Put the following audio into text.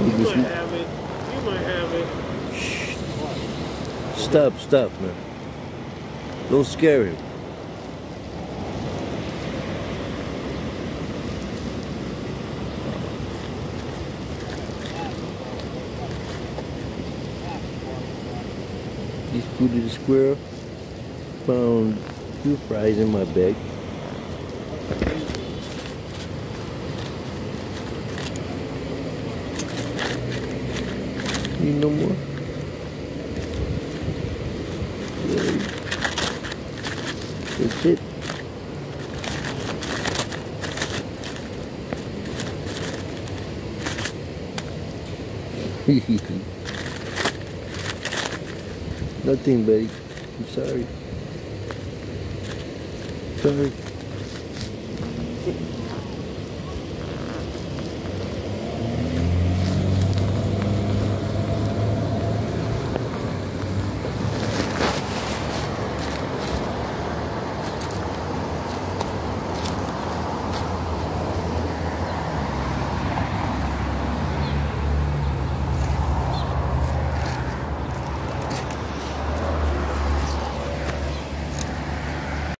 You might have it. You might have it. Shh. Stop, man. Don't scare him. This Booty the Squirrel found 2 fries in my bag. Need no more? Yeah. That's it. Nothing, buddy. I'm sorry. Sorry.